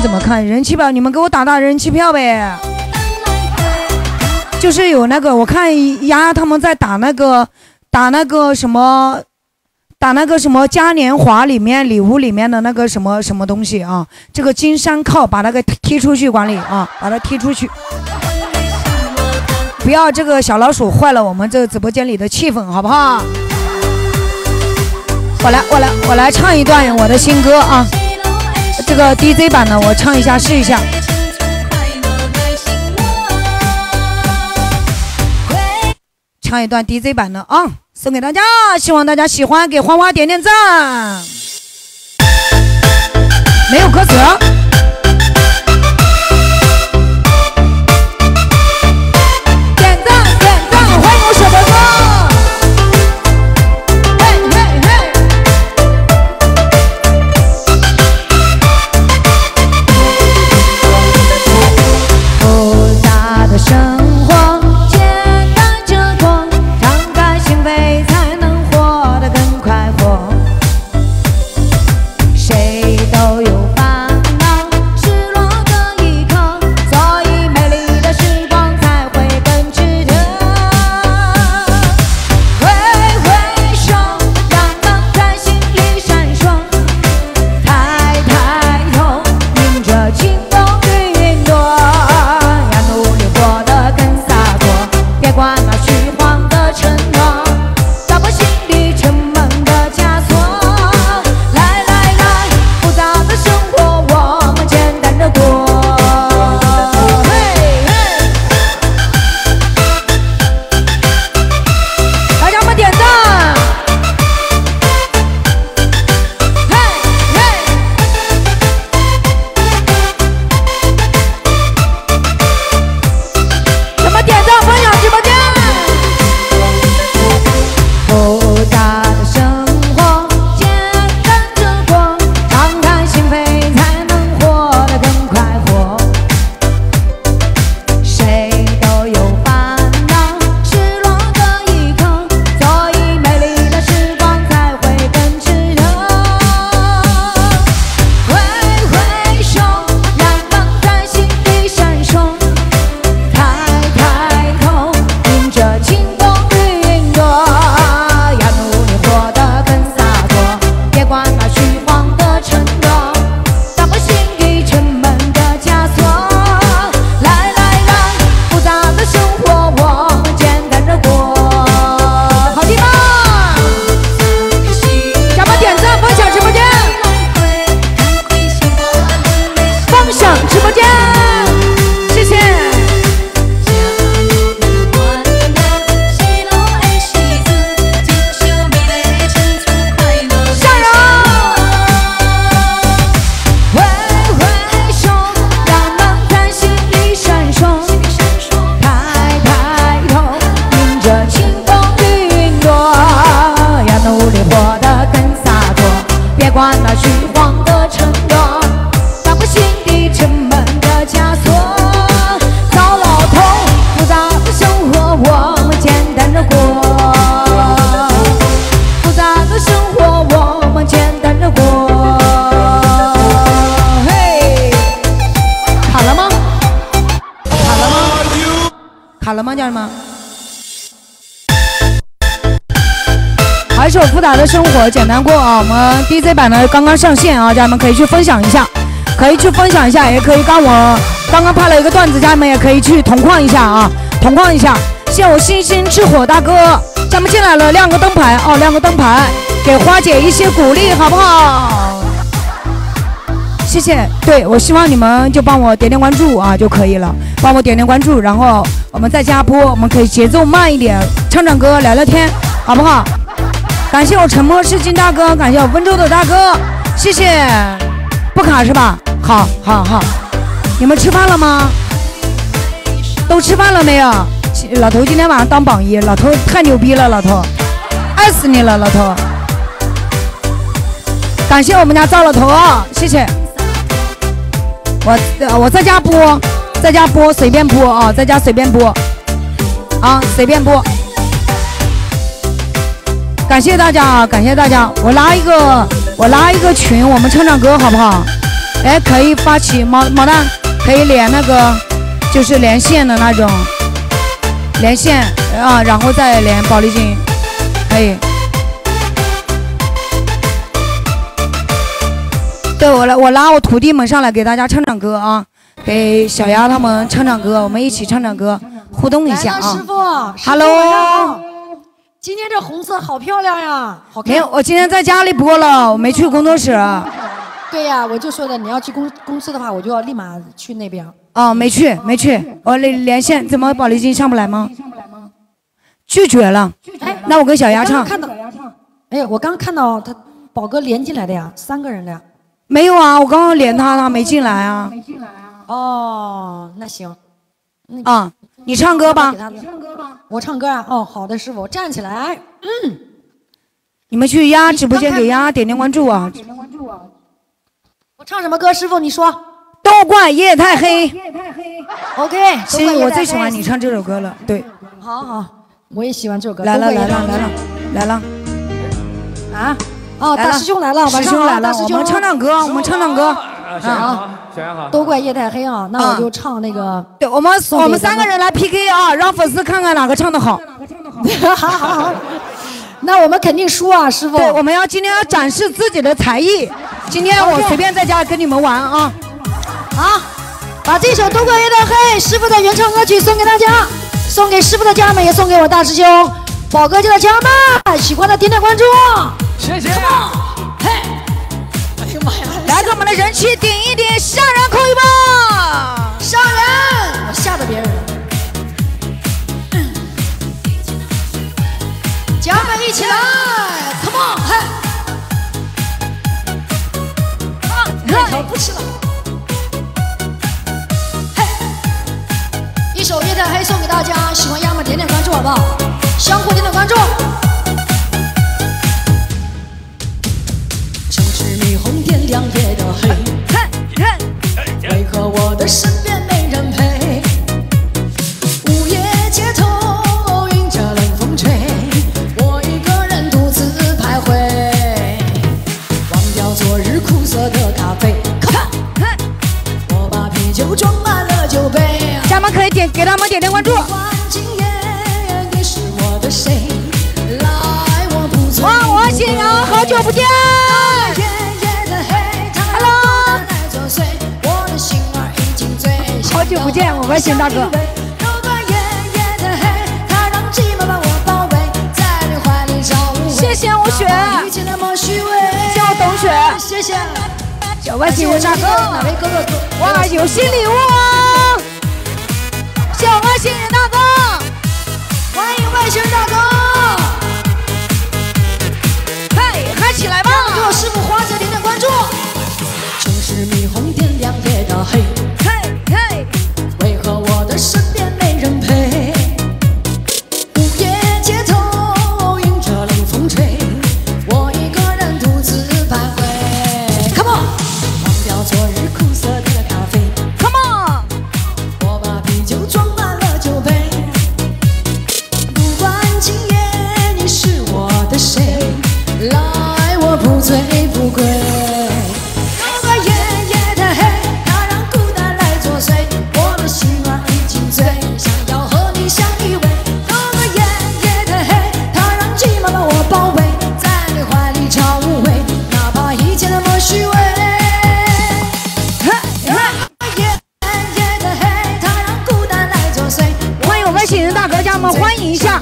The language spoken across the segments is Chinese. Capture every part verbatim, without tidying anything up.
怎么看？人气票，你们给我打打人气票呗。就是有那个，我看丫丫他们在打那个打那个什么。打那个什么嘉年华里面礼物里面的那个什么什么东西啊，这个金山靠把那个踢出去，管理啊，把它踢出去，不要这个小老鼠坏了我们这个直播间里的气氛，好不好？我来我来我来唱一段我的新歌啊，这个 D J 版的我唱一下试一下。唱一段 D J 版的啊，送给大家，希望大家喜欢，给花花点点赞。没有歌词。点赞点赞，欢迎我小哥哥。嘿嘿嘿。复杂的生活。卡了吗，家人们？还是有复杂的生活，简单过啊！我们 D J 版的刚刚上线啊，家人们可以去分享一下，可以去分享一下，也可以刚我刚刚拍了一个段子，家人们也可以去同框一下啊，同框一下。谢谢我星星之火大哥，咱们进来了，亮个灯牌哦，亮个灯牌，给花姐一些鼓励，好不好？谢谢，对，我希望你们就帮我点点关注啊就可以了，帮我点点关注，然后我们再加播，我们可以节奏慢一点，唱唱歌，聊聊天，好不好？感谢我沉默是金大哥，感谢我温州的大哥，谢谢。不卡是吧？好，好，好。你们吃饭了吗？都吃饭了没有？老头今天晚上当榜一，老头太牛逼了，老头，爱死你了，老头。感谢我们家赵老头啊，谢谢。我我在家播，在家播随便播啊，在家随便播，啊随便播。感谢大家啊，感谢大家！我拉一个，我拉一个群，我们唱唱歌好不好？ 哎，可以发起毛毛蛋，可以连那个就是连线的那种，连线啊，然后再连宝丽金，可以。对，我来，我拉我徒弟们上来给大家唱唱歌啊，给小丫他们唱唱歌，我们一起唱唱歌，互动一下啊。 师傅 ，Hello。 今天这红色好漂亮呀，好看。 没有，我今天在家里播了，我没去工作室。 对呀，我就说的，你要去公公司的话，我就要立马去那边。 哦，没去，没去，我连连线，怎么宝丽金上不来吗？上不来吗？拒绝了。哎，那我跟小丫唱。 看到，哎，我刚看到他宝哥连进来的呀，三个人的呀。 没有啊，我刚刚连他，他没进来啊。没进来啊。 哦，那行。 啊，你唱歌吧。 你唱歌吧。我唱歌啊。哦，好的，师傅，站起来。嗯。 你们去丫直播间给丫点点关注啊。 点点关注啊。我唱什么歌？师傅你说。 都怪夜太黑。 夜太黑。OK。 其实我最喜欢你唱这首歌了。对。 好好，我也喜欢这首歌。 来了来了来了来了。 啊。哦，大师兄来了， 师兄来了，我们唱唱歌，我们唱唱歌。 啊，小杨好，小杨好。 都怪夜太黑啊，那我就唱那个。 对，我们我们三个人来 P K 啊，让粉丝看看哪个唱得好。 哪个唱得好？好好好。那我们肯定输啊，师傅。 对，我们要今天要展示自己的才艺。今天我随便在家跟你们玩啊。 好，把这首《都怪夜太黑》师傅的原唱歌曲送给大家，送给师傅的家人们，也送给我大师兄宝哥家的家人们，喜欢的点点关注。 谢谢。 嘿，哎呀妈呀！ 来，给我们的人气顶一顶，吓人扣一棒， 上人，我吓着别人。嗯，家人们一起来 ，Come on， 嘿，啊，面条不吃了。嘿，一首《夜太黑》送给大家，喜欢丫们点点关注好不好？相互点点关注。霓虹点亮夜的黑，为何我的身边没人陪？午夜街头迎着冷风吹，我一个人独自徘徊，忘掉昨日苦涩的咖啡。我把啤酒装满了酒杯， 家人们可以点给他们点点关注。 今夜你是我的谁？来，我不醉。 哇，我信阳，好久不见。好久不见，我外星大哥。谢谢我雪，谢谢我董雪， 谢谢小外星人大哥。 哪位哥哥？ 哇，有新礼物哦！谢我外星人大哥， 欢迎外星人大哥。 嗨，嗨起来吧！ 给我师傅花姐点点关注。城市霓虹点亮夜的黑。为何我的身边没人陪？午夜街头迎着冷风吹，我一个人独自徘徊。Come on， 忘掉昨日苦涩的咖啡。 Come on， 我把啤酒装满了酒杯。不管今夜你是我的谁，来我不醉不归。 欢迎一下，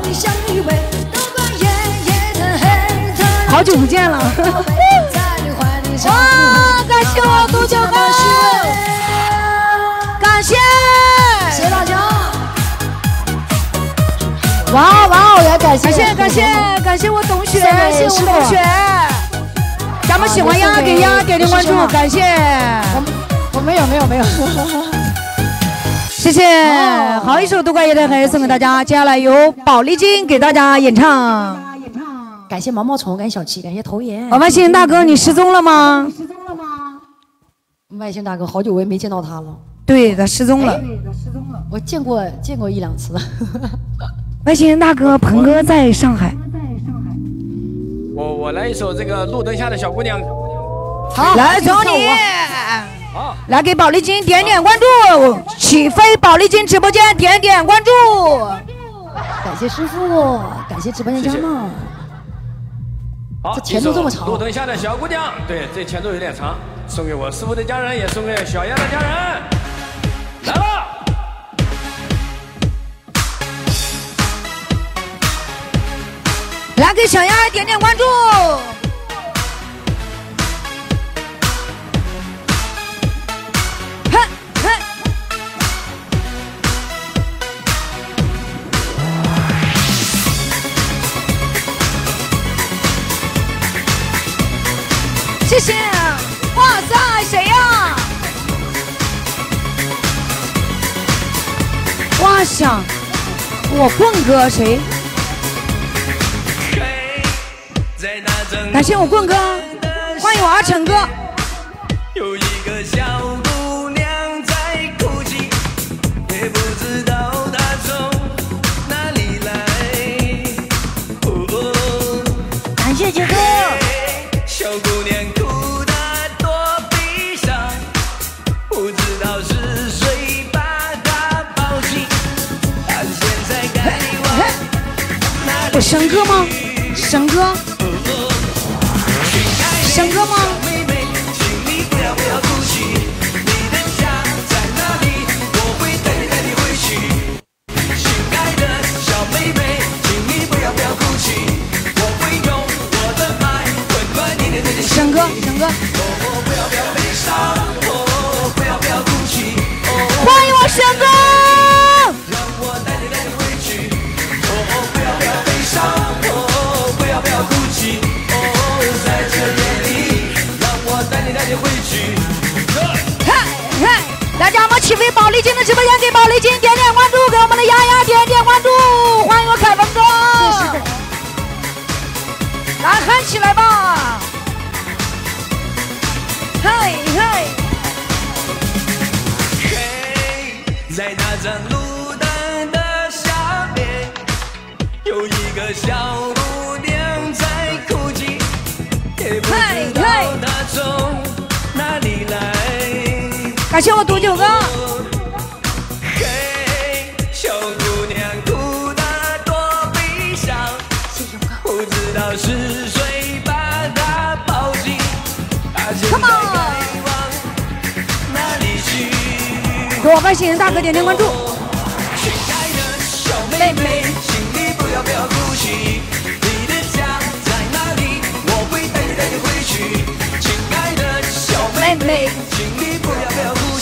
好久不见了！哇，感谢我杜九哥，感谢， 谢谢大家！ 哇哇，也感谢感谢感谢感谢我董雪，谢谢我董雪，咱们喜欢丫给丫点点关注，感谢。 我我没有没有没有。 谢谢，好一首《都怪夜太黑》送给大家，接下来由宝丽金给大家演唱。 感谢毛毛虫，感谢小七，感谢头爷。 外星人大哥，你失踪了吗？ 失踪了吗？外星大哥，好久我也没见到他了。 对，他失踪了。 对，他失踪了。我见过见过一两次。 外星人大哥，鹏哥在上海。 我我来一首这个路灯下的小姑娘。 好，来走你。好，来给宝丽金点点关注，起飞宝丽金直播间点点关注。 感谢师傅，感谢直播间家们。 好， 这前奏这么长。 路灯下的小姑娘，对，这前奏有点长，送给我师傅的家人，也送给小丫的家人。来了。 来给小丫点点关注，哼哼，谢谢，哇塞，谁呀？哇想，我棍哥谁？ 感谢我棍哥，欢迎我阿成哥。有一个小姑娘在哭泣，也不知道她从哪里来。哦、感谢杰哥。小姑娘哭得多悲伤，不知道是谁把她抱起。她现在该往哪里？我神哥吗？神哥。 神哥吗？神哥，神哥，欢迎我神哥！大家我们起飞宝丽金的直播间，给宝丽金点点关注，给我们的丫丫点点关注，欢迎我凯文哥，来嗨起来吧！嘿嘿。嘿，在那盏路灯的下面，有一个小姑娘在哭泣，也不知道她从哪里来。 感谢我毒酒哥。嘿，小姑娘哭得多悲伤，不知道是谁把她抱紧，她现在该往哪里去？给我外星人大哥点点关注。亲爱的小妹妹，请你不要不要哭泣，你的家在哪里？我会带你带你回去。亲爱的小妹妹，请你不要不要哭泣。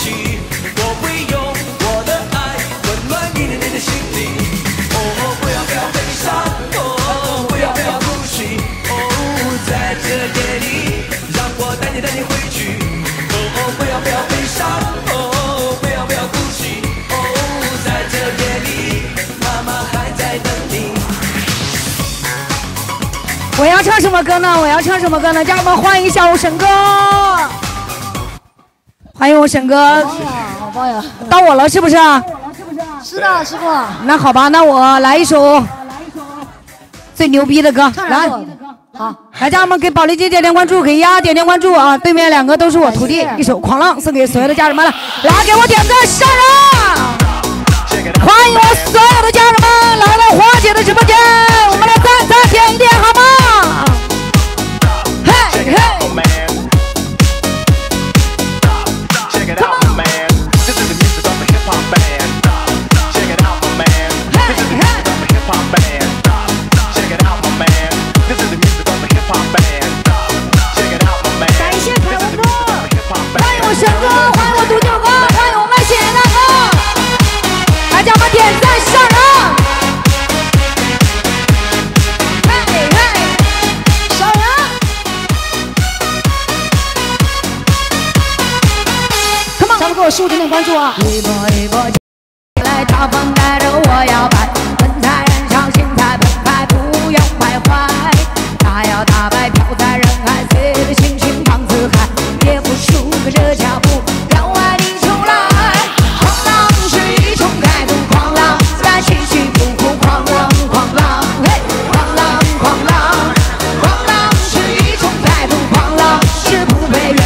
带你回去，哦哦，不要不要悲伤，哦，不要不要哭泣，哦，在这夜里，妈妈还在等你。我要唱什么歌呢？我要唱什么歌呢？家人们欢迎一下我沈哥，欢迎我沈哥。 好棒呀！ 到我了是不是？ 是的，师傅。 那好吧，那我来一首最牛逼的歌，来。 好，来家人们给宝丽金点点关注，给丫点点关注啊！对面两个都是我徒弟，一首《狂浪》送给所有的家人们了，来给我点赞上人！欢迎我所有的家人们来到花姐的直播间，我们来赞赞点一点好吗？嘿嘿。 神哥，欢迎我毒酒哥，欢迎我外星人大哥，大家们点赞上人，嘿嘿，上人 ，Come on， 咱们给我十五点点关注啊！一波一波来，大风带着我摇摆，粉彩燃烧，心彩澎湃，不用徘徊，大摇大摆飘在人海，随着心情放自嗨，也不输给这脚步。 是不被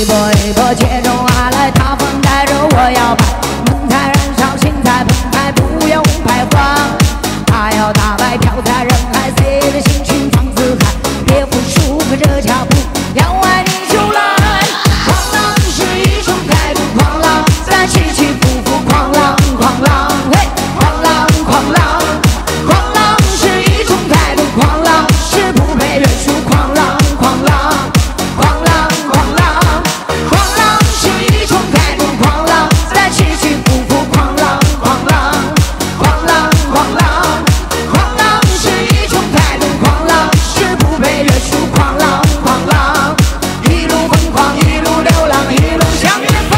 一波一波接踵而来，大风带着我摇摆，梦在燃烧，心在澎湃，不用徘徊。他要打败飘在人海，谁的心情放自海，别服输，跟着脚步，要爱你就来。狂浪是一种态度，狂浪在起起伏伏，狂浪狂浪，嘿，狂浪狂浪，狂浪是一种态度，狂浪是不被约束，狂浪狂浪，狂浪狂浪，狂浪是一种态度，狂浪在起起伏伏，狂浪狂浪，狂浪狂浪，狂浪是一种态度，狂浪是不被约束，狂浪狂浪，一路疯狂，一路流浪，一路向远方。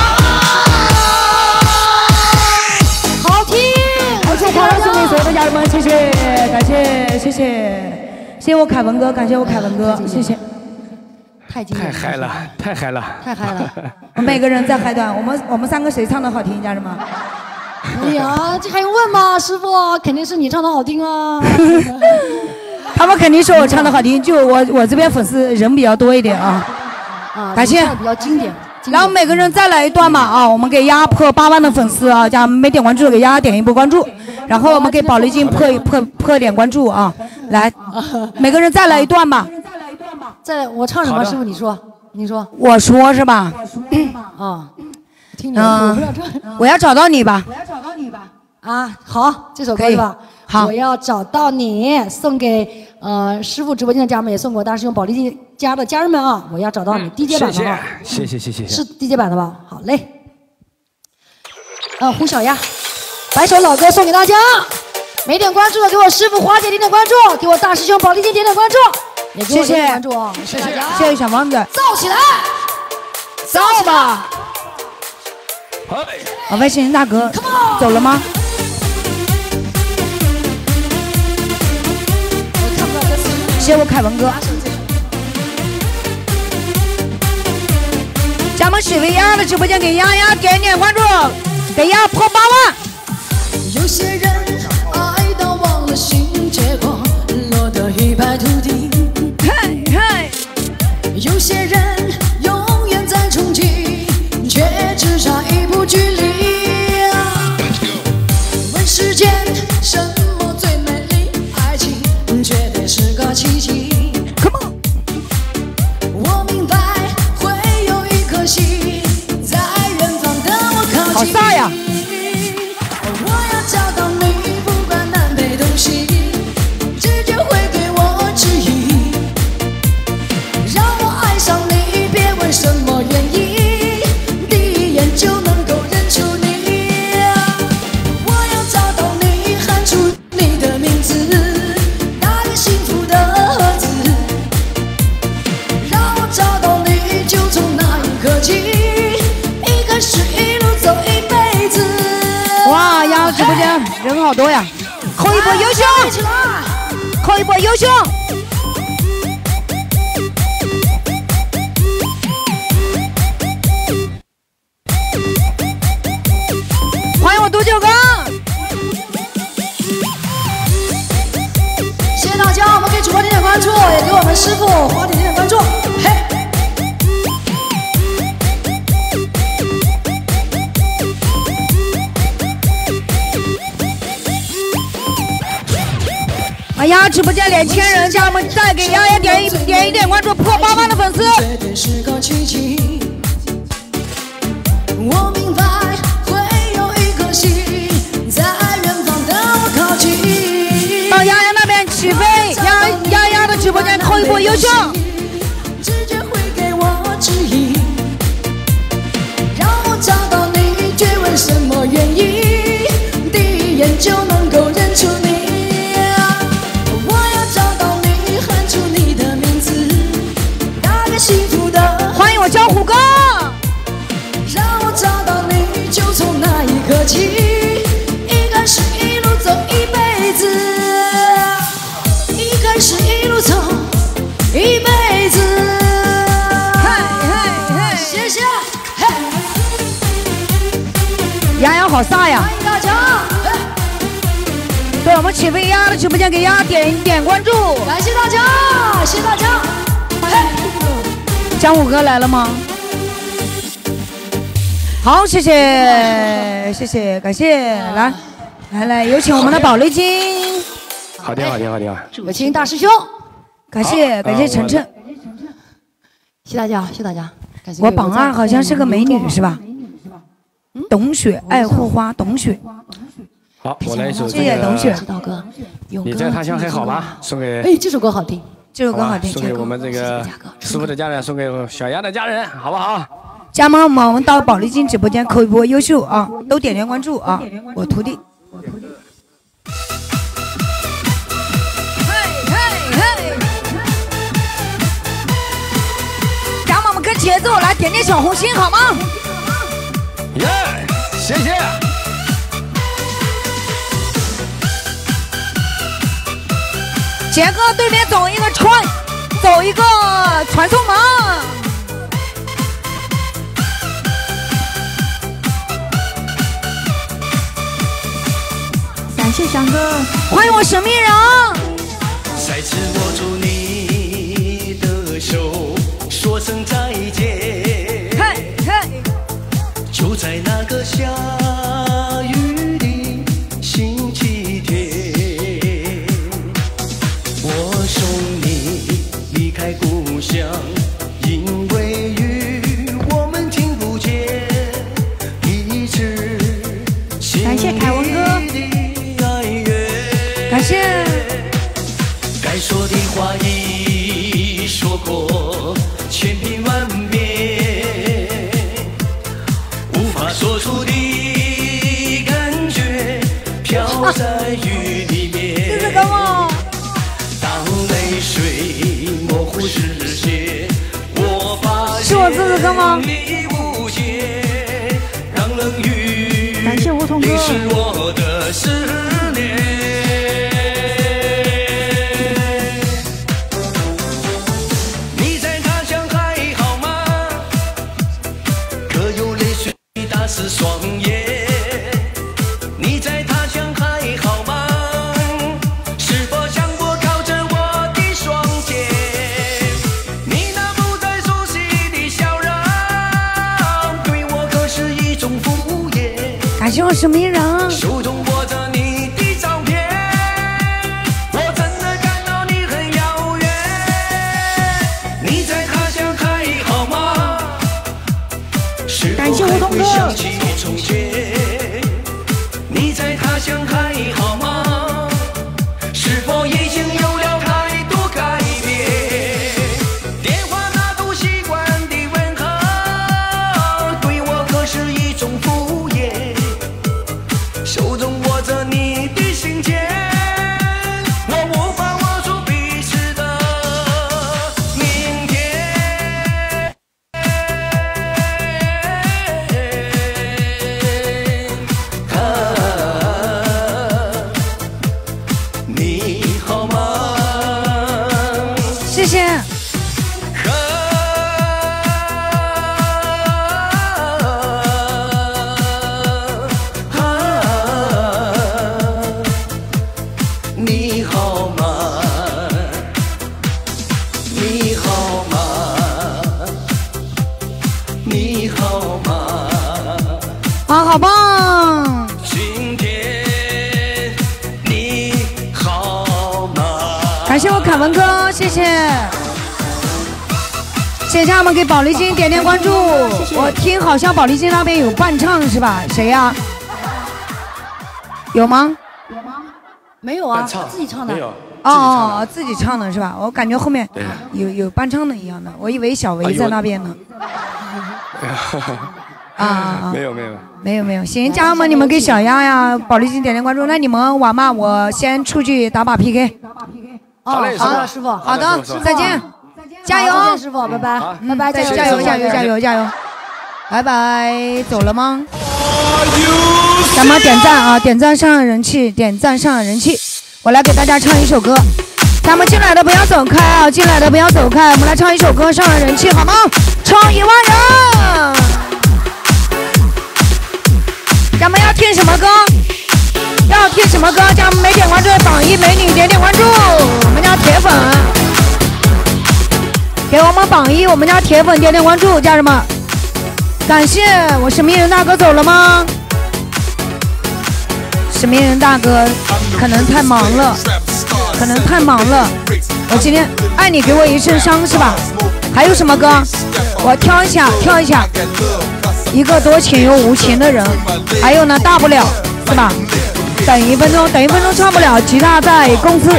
好听， 而且狂浪送给所有的家人们，谢谢，感谢，谢谢，谢谢我凯文哥，感谢我凯文哥，谢谢。 太经典太嗨了，太嗨了， 太嗨了！ 我们每个人在嗨段，我们我们三个谁唱的好听，家人们？ 哎呀，这还用问吗？师傅，肯定是你唱的好听啊！ 他们肯定说我唱的好听，就我我这边粉丝人比较多一点啊。 啊， 感谢你唱得比较经典。经典然后每个人再来一段嘛啊，我们给丫破八万的粉丝啊，加没点关注的给丫点一波关注，然后我们给宝丽金破破破点关注啊，来，每个人再来一段吧。 再我唱什么？师傅你说，你说。 我说是吧？ 啊，听你的，我不要唱。 我要找到你吧。 啊，好，这首歌是吧？ 好， 我要找到你，送给呃师傅直播间的家人们，也送给我大师兄宝丽金家的家人们啊！我要找到你 D J 版的啊， 谢谢谢谢谢谢， 是 D J 版的吧？好嘞。呃，胡小丫，把一首老歌送给大家，没点关注的给我师傅花姐点点关注，给我大师兄宝丽金点点关注，也给我点点关注啊！谢谢大家， 谢谢小房子， 造起来， 造吧！好，外星人大哥走了吗？谢谢我凯文哥，咱们许维亚的直播间给丫丫点点关注，给丫破八万。 有些人爱到忘了心，结果落得一败涂地。 嘿嘿， 有些人永远在憧憬，却只差一步距离。问世间什么最美丽？爱情绝对是个奇迹。 Come on， 我明白会有一颗心在远方等我靠近。 好飒呀！ 我要找到你，不管南北东西，直觉会给我指引，让我爱上你，别问什么原因，第一眼就能够认出你。我要找到你，喊出你的名字，那个幸福的盒子，让我找到你，就从那一刻起，一开始一路走一辈子。 哇，丫直播间人好多呀！扣一波优秀，扣一波优秀。欢迎我杜九哥， 谢谢大家，我们给主播点点关注，也给我们师傅花点点关注。嘿， 哎呀，直播间两千人，家人们再给丫丫点一点一点关注，破八万的粉丝。 绝对是个奇迹。我明白会有一颗心在远方等我靠近。 到丫丫那边起飞，丫丫丫的直播间扣一波优秀。 直觉会给我指引，让我找到你，绝问什么原因，第一眼就能够认出你。我要找到你，喊出你的名字，那个幸福的。 欢迎我江湖哥。 让我找到你，就从那一刻起，一开始一路走一辈子，一开始一路走一辈子。 嘿嘿嘿， 谢谢，嘿， 丫丫好飒呀！ 欢迎大家， 对我们起飞丫的直播间给丫点一点关注。 感谢大家，谢谢大家，嘿， 江湖哥来了吗？ 好，谢谢谢谢，感谢，来来来，有请我们的宝丽金。 好的好的好的， 有请大师兄。 感谢感谢晨晨， 谢谢大家谢谢大家。 我榜二好像是个美女是吧？董雪，爱护花，董雪。 好，我来一首这个。 谢谢董雪。 你在他乡还好吗？送给。 哎，这首歌好听， 这首歌好听。 送给我们这个师傅的家人，送给小丫的家人，好不好？ 家人们，我们到宝丽金直播间扣一波优秀啊，都点点关注啊！我徒弟。嘿嘿嘿！家人们，我们跟节奏来点点小红心好吗？ 耶，谢谢。 杰哥对面走一个传，走一个传送门。 感谢翔哥， 欢迎我神秘人。 再次握住你的手，说声再见。 嘿嘿， 就在那个下雨的星期天，我送你离开故乡，因为雨我们听不见，一直感谢凯文哥。 感谢。 该说的话已说过千遍万遍，无法说出的感觉飘在雨里面。 这是什么？ 当泪水模糊视线，我发现是我自己歌吗？ 你无解，让冷雨感谢梧桐哥。 淋湿我的思念。是双眼，你在他乡还好吗？是否想过靠着我的双肩？你那不再熟悉的笑容，对我可是一种敷衍。 感谢我神秘人。 手中握着你的照片，我真的感到你很遥远。你在他乡还好吗？ 感谢梧桐哥。 想起从前，你在他乡还好吗？是否已经有了太多改变？电话那都习惯的问候，对我可是一种敷衍。手中握着你的信件，我无法握住彼此的明天。你好吗？ 谢谢。 你好吗？你好吗？你好吗？ 啊，好棒！ 今天你好吗？ 感谢我凯文哥，谢谢。谢谢家人们给宝丽金点点关注。我听好像宝丽金那边有伴唱是吧？谁呀、啊？有吗？ 没有啊，自己唱的。 没有。 哦，自己唱的是吧？我感觉后面有有伴唱的一样的，我以为小维在那边呢。啊啊！ 没有没有没有没有，行，家人们，你们给小丫呀、宝丽金点点关注。那你们玩嘛，我先出去打把 P K。 哦，好的，师傅， 好的，再见，加油， 师傅，拜拜， 拜拜，加油，加油，加油，加油，加油，拜拜，走了吗？咱们点赞啊，点赞上上人气，点赞上上人气。我来给大家唱一首歌，咱们进来的不要走开啊，进来的不要走开，我们来唱一首歌上上人气好吗？唱一万人。咱们要听什么歌？要听什么歌？咱们没点关注的榜一美女点点关注，我们家铁粉，给我们榜一，我们家铁粉点点关注，家人们。 感谢我神秘人大哥走了吗？神秘人大哥可能太忙了，可能太忙了。我今天爱你给我一身伤是吧？还有什么歌？我挑一下，挑一下。一个多情又无情的人，还有呢，大不了是吧？等一分钟，等一分钟唱不了，吉他在公司。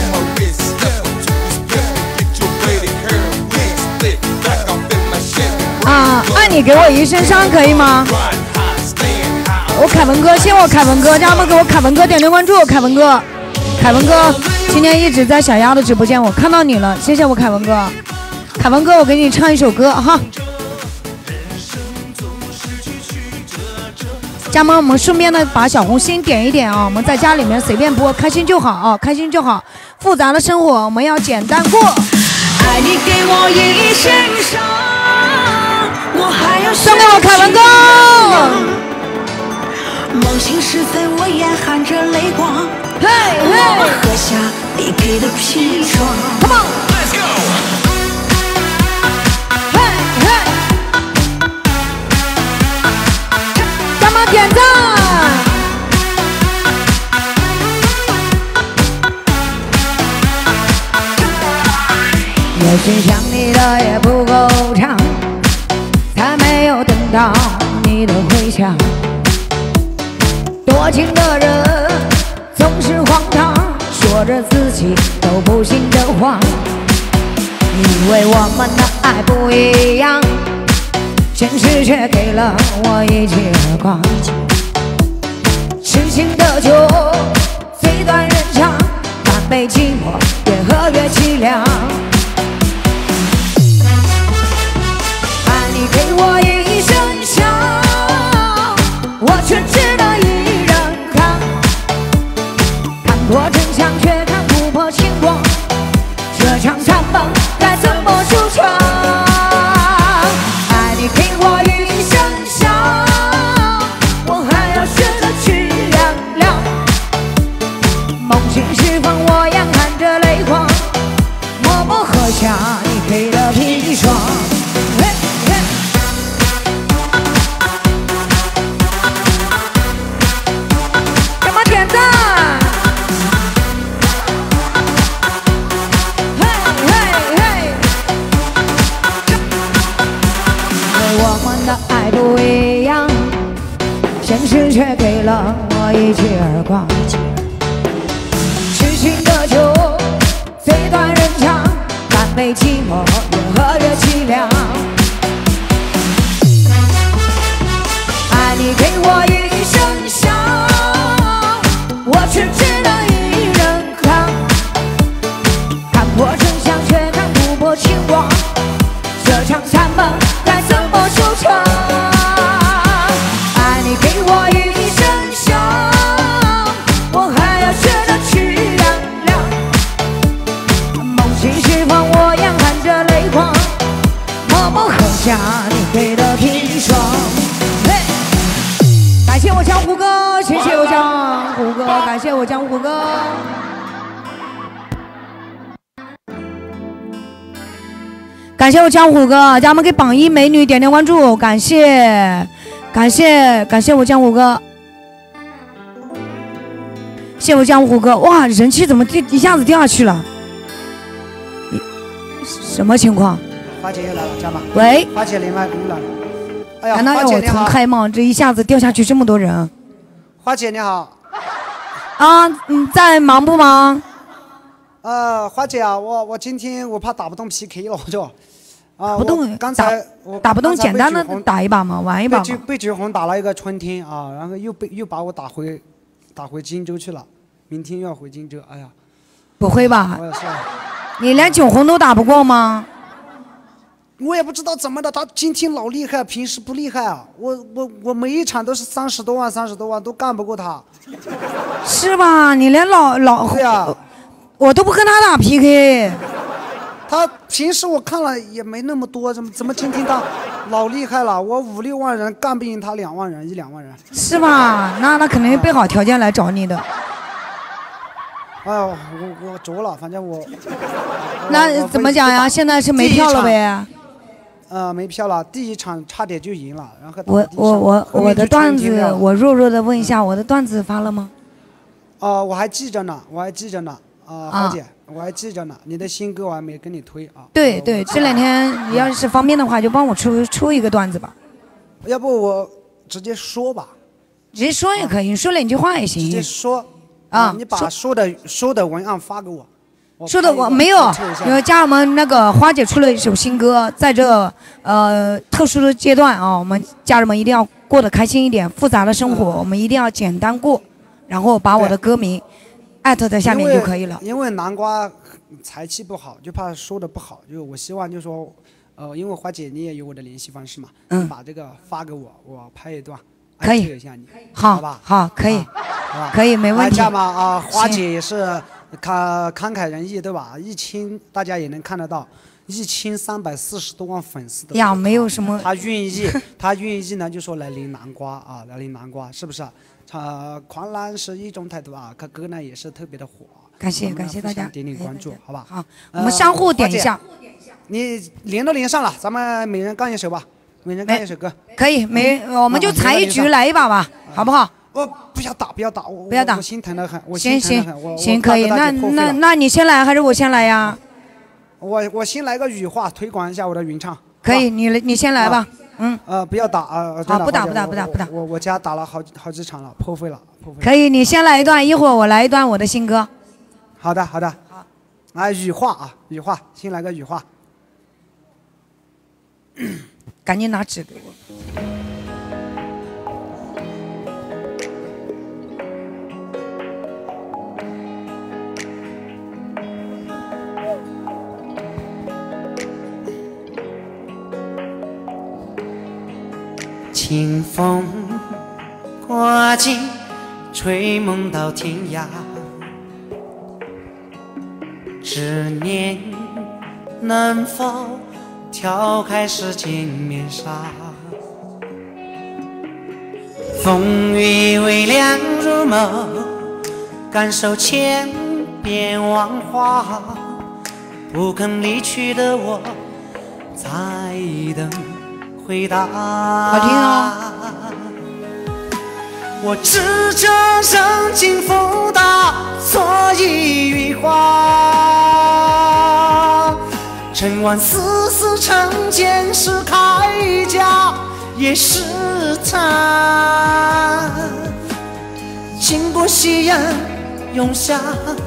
啊，爱你给我一身伤可以吗？我凯文哥，谢我凯文哥，家人们给我凯文哥点点关注，凯文哥，凯文哥今天一直在小丫的直播间，我看到你了，谢谢我凯文哥，凯文哥，我给你唱一首歌哈。家人们，我们顺便的把小红心点一点啊，我们在家里面随便播，开心就好啊，开心就好。复杂的生活我们要简单过。 爱你给我一身伤，我还要送给我凯文哥。 梦醒时分，我眼含着泪光， 嘿嘿， 我喝下你给的砒霜。 Come on, let's go。嘿嘿，干嘛点赞？也许想你的也不够长，才没有等到你的回响。多情的人总是荒唐，说着自己都不信的话，以为我们的爱不一样，现实却给了我一记耳光。痴情的酒最短人长，半杯寂寞越喝越凄凉。爱你给我一身伤，我却只能一人扛。看破真相却看不破情光，这场残梦该怎么收场？爱你给我一身伤，我还要学着去原谅。梦醒时分，我眼含着泪光，默默喝下你给的砒霜。爱不一样，现实却给了我一记耳光。痴情的酒最短人长，半杯寂寞越喝越凄凉。爱你给我一身伤，我却只能一人扛。看破真相却看不破情光，这场残梦该怎么收场？爱你给我一身伤，我还要学着去原谅。梦醒时分，我眼含着泪光，默默喝下你给的砒霜。嘿，感谢我江湖哥，谢谢我江湖哥，感谢我江湖哥。感谢我江湖哥，家人们给榜一美女点点关注，感谢，感谢，感谢我江湖哥，谢我江湖哥，哇，人气怎么一一下子掉下去了？什么情况？ 花姐又来了，家人们。 喂， 花姐连麦又来了。哎呀， 难道要我重开吗？这一下子掉下去这么多人。 花姐你好。 啊，嗯，在忙不忙？ 呃，花姐啊，我我今天我怕打不动 P K 了，我就。啊， 不动， 刚才我打不动，简单的打一把嘛，玩一把嘛。 被被举红打了一个春天啊，然后又被又把我打回打回荆州去了，明天又要回荆州，哎呀， 不会吧？ 我也是。 你连九红都打不过吗？ 我也不知道怎么的，他今天老厉害，平时不厉害啊。我我我每一场都是三十多万，三十多万都干不过他。 是吧？你连老老对呀、啊， 我都不跟他打 P K。 他平时我看了也没那么多，怎么怎么今天他老厉害了？我五六万人干不赢他两万人，一两万人。 是吧？那他肯定备好条件来找你的。 哎呦，我我着了，反正我。 那怎么讲呀？现在是没票了呗？ 呃没票了，第一场差点就赢了，然后我我我我的段子，我弱弱的问一下，我的段子发了吗？ 哦、呃，我还记着呢，我还记着呢，呃、啊，花姐，我还记着呢，你的新歌我还没跟你推啊。 对对，这两天你要是方便的话，就帮我出出一个段子吧。 要不我直接说吧。 直接说也可以，你说两句话也行。 直接说啊， 你把说的说的文案发给我。 说的我没有，因为家人们那个花姐出了一首新歌，在这呃特殊的阶段啊，我们家人们一定要过得开心一点，复杂的生活我们一定要简单过，然后把我的歌名艾特在下面就可以了。 因为南瓜财气不好，就怕说的不好，就我希望就说，呃，因为花姐你也有我的联系方式嘛，嗯，把这个发给我，我拍一段。 可以， 一下你， 好， 好吧， 好，可以， 好吧， 可以，没问题。 这样吧，啊，花姐也是慷慷慨仁义，对吧？一千大家也能看得到，一千三百四十多万粉丝的呀，没有什么。 他愿意，他愿意呢，就说来领南瓜啊，来领南瓜，是不是？啊，狂澜是一种态度啊，他歌呢也是特别的火。 感谢感谢大家， 点点关注，好吧？ 好，我们相互点一下。 你连都连上了，咱们每人干一首吧。每人干一首歌， 可以，没，我们就裁一局来一把吧，好不好？ 我不要打，不要打，我不要打， 我心疼的很，我行心疼的很， 行行，可以，那那那你先来还是我先来呀？ 我我先来个羽化，推广一下我的原唱。 可以，你你先来吧，嗯。 呃，不要打啊！ 好，不打不打不打不打。 我我家打了好好几场了，破费了，破费。 可以，你先来一段，一会儿我来一段我的新歌。 好的好的。 好。 啊，羽化啊，羽化，先来个羽化。 赶紧拿纸给我。 清风刮尽，吹梦到天涯。执念能否挑开世间面纱？风雨微凉如眸，感受千变万化。不肯离去的我，在等回答。 好听啊！ 我执着人情复杂，所以羽化。尘万丝丝成茧，是铠甲，也是残。经过夕阳涌下，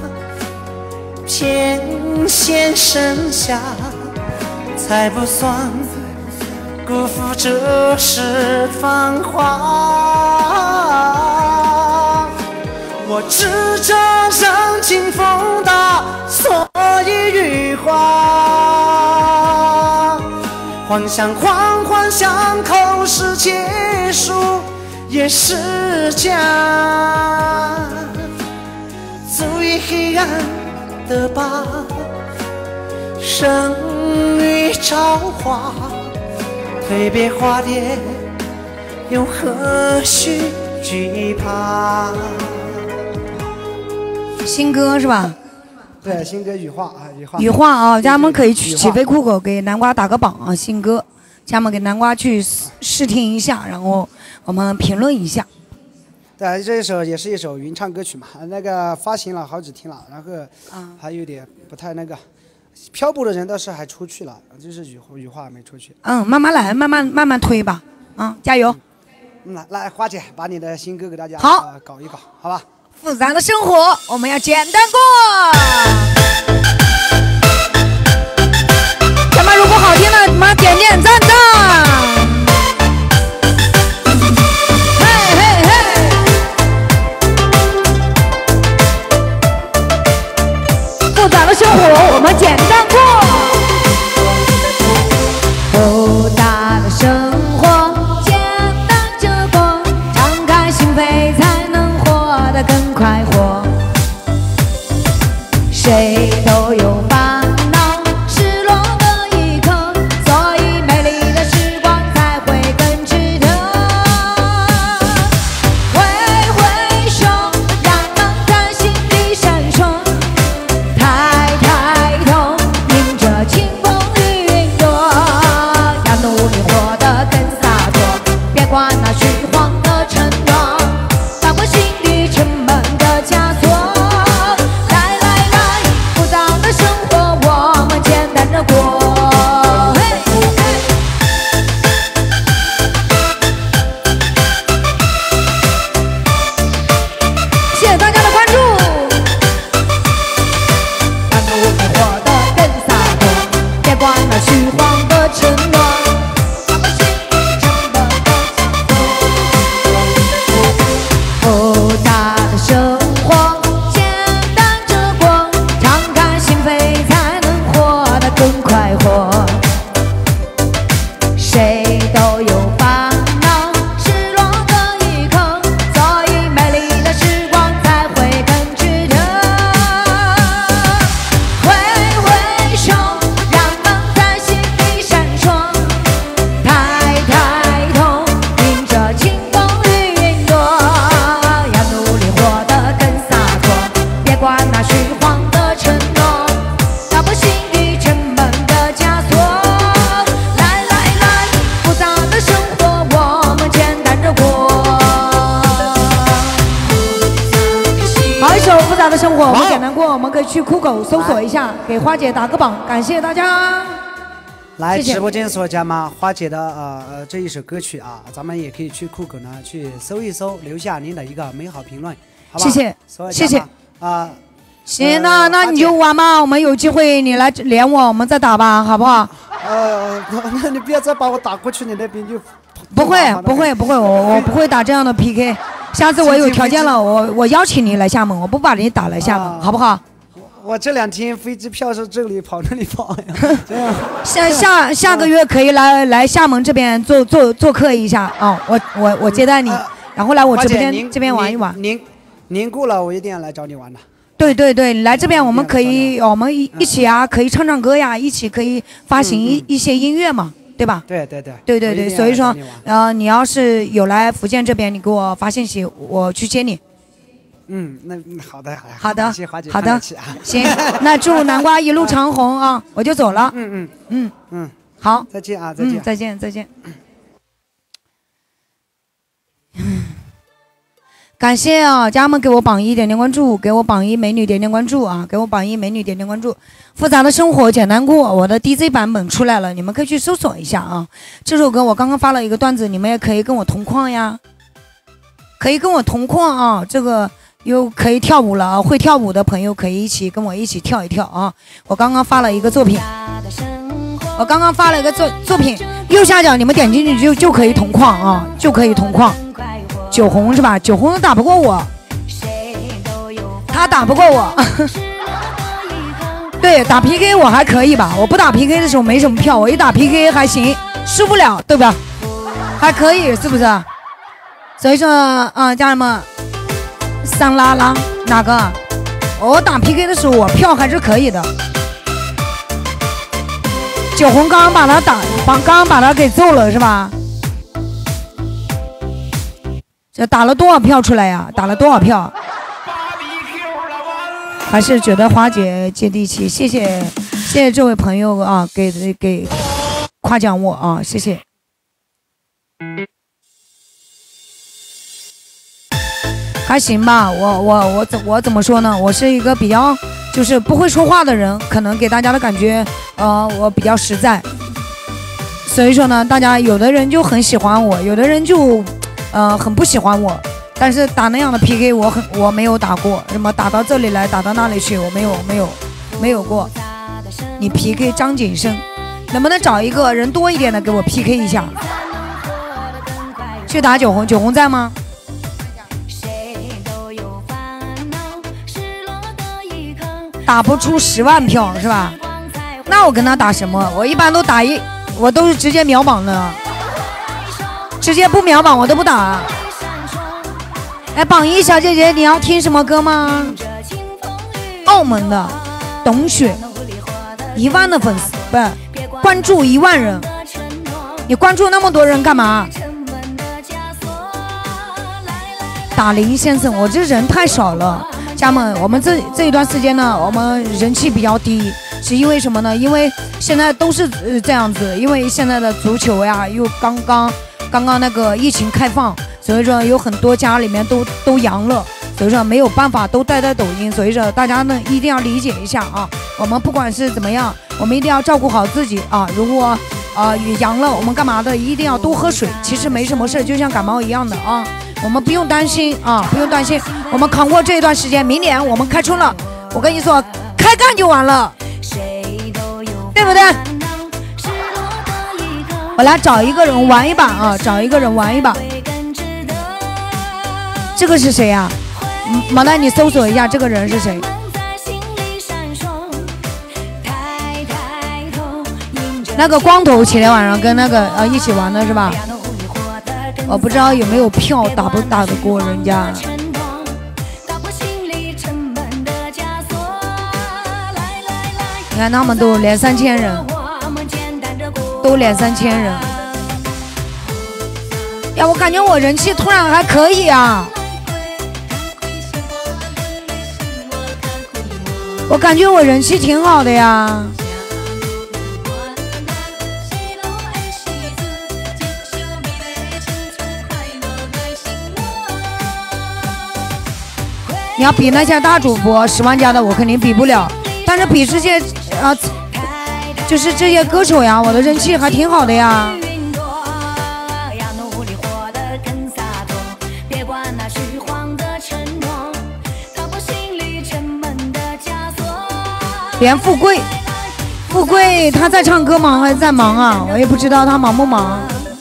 偏陷剩下，才不算辜负这世繁华。我执着人情复杂，所以羽化。幻想环环相扣是结束，也是假。足以黑暗的疤，生于朝华。挥别花蝶，又何须惧怕？ 新歌是吧？ 对，新歌羽化啊，羽化。 羽化啊，家人们可以去起飞酷狗给南瓜打个榜啊，新歌，家人们给南瓜去试听一下，然后我们评论一下。 对，这一首也是一首原唱歌曲嘛，那个发行了好几天了，然后还有点不太那个。漂泊的人倒是还出去了，就是羽羽化没出去。 嗯，慢慢来，慢慢慢慢推吧，啊，加油！ 嗯，来来，花姐把你的新歌给大家好、 呃、搞一搞，好吧？ 复杂的生活我们要简单过。咱们如果好听的，你们点点赞赞。嘿嘿嘿！复杂的生活我们简单过。复杂的生活简单着过，敞开心扉才能活得更快活。谁都有烦恼失落的一刻，所以美丽的时光才会更值得。挥挥手让梦在心里闪烁，抬抬头迎着清风与云朵，要承诺。复杂的生活，简单着过，敞开心扉才能活得更快活。谁都有烦恼，失落的一刻，所以美丽的时光才会更值得。挥挥手，让梦在心里闪烁。抬抬头，迎着清风与云朵，要努力活得更洒脱。别管那虚晃的承诺，打破心里沉闷的枷锁。来来来，复杂的生活我们简单着过。 好，一首复杂的生活，我们简单过，我们可以去酷狗搜索一下，给花姐打个榜，感谢大家。 来谢谢直播间所讲嘛，花姐的呃呃这一首歌曲啊，咱们也可以去酷狗呢去搜一搜，留下您的一个美好评论，好吧？ 谢谢所有谢谢家嘛啊。 行，那那你就玩吧，我们有机会你来连我，我们再打吧，好不好？ 呃，那你不要再把我打过去，你那边就不会不会不会，我我不会打这样的 P K。下次我有条件了，我我邀请你来厦门，我不把你打来厦门，好不好？ 我这两天飞机票是这里跑那里跑呀，这样。 下下下个月可以来来厦门这边做做做客一下啊，我我我接待你，然后来我直播间这边玩一玩。 您您过了，我一定要来找你玩的。 对对对，你来这边我们可以我们一一起啊，可以唱唱歌呀，一起可以发行一一些音乐嘛，对吧？ 对对对。 对对对，所以说，呃，你要是有来福建这边，你给我发信息，我去接你。 嗯，那好的好的。 好的感谢花姐好的看得起啊， 行，那祝南瓜一路长红啊！我就走了。 嗯嗯嗯嗯， 好， 再见啊，再见嗯，再见再见。感谢啊，家人们给我榜一点点关注，给我榜一美女点点关注啊，给我榜一美女点点关注。复杂的生活简单过，我的 D J 版本出来了，你们可以去搜索一下啊。这首歌我刚刚发了一个段子，你们也可以跟我同框呀，可以跟我同框啊。这个又可以跳舞了啊，会跳舞的朋友可以一起跟我一起跳一跳啊。我刚刚发了一个作品，我刚刚发了一个作作品，右下角你们点进去就就可以同框啊，就可以同框。酒红是吧？酒红打不过我，他打不过我。对，打 P K 我还可以吧，我不打 P K 的时候没什么票，我一打 P K 还行，输不了，对吧？还可以，是不是？所以说啊、呃，家人们，桑拉拉哪个？我打 P K 的时候我票还是可以的。酒红刚刚把他打，把刚刚把他给揍了是吧？这打了多少票出来呀？打了多少票？还是觉得花姐接地气，谢谢谢谢这位朋友啊，给给夸奖我啊，谢谢。还行吧，我我我怎我怎么说呢？我是一个比较就是不会说话的人，可能给大家的感觉，呃，我比较实在。所以说呢，大家有的人就很喜欢我，有的人就。呃，很不喜欢我，但是打那样的 P K 我很我没有打过，什么打到这里来，打到那里去，我没有没有没有过。你 P K 张景生，能不能找一个人多一点的给我 P K 一下？去打九红，九红在吗？打不出十万票是吧？那我跟他打什么？我一般都打一，我都是直接秒榜的。直接不秒榜我都不打。哎，榜一小姐姐，你要听什么歌吗？澳门的董雪，一万的粉丝，不是关注一万人，你关注那么多人干嘛？打林先生，我这人太少了。家人们，我们这这一段时间呢，我们人气比较低，是因为什么呢？因为现在都是呃这样子，因为现在的足球呀，又刚刚。刚刚那个疫情开放，所以说有很多家里面都都阳了，所以说没有办法都带带抖音，所以说大家呢一定要理解一下啊。我们不管是怎么样，我们一定要照顾好自己啊。如果啊阳了，我们干嘛的？一定要多喝水，其实没什么事，就像感冒一样的啊。我们不用担心啊，不用担心，我们扛过这一段时间，明年我们开春了，我跟你说，开干就完了，对不对？ 我来找一个人玩一把啊，找一个人玩一把。这个是谁呀、啊？毛蛋，你搜索一下这个人是谁？那个光头前天晚上跟那个呃一起玩的是吧？我不知道有没有票，打不打得过人家。你看他们都连三千人，都连三千人。呀，我感觉我人气突然还可以啊！我感觉我人气挺好的呀。你要比那些大主播十万加的，我肯定比不了。但是比这些啊，就是这些歌手呀，我的人气还挺好的呀。连富贵，富贵他在唱歌忙还是在忙啊？我也不知道他忙不忙。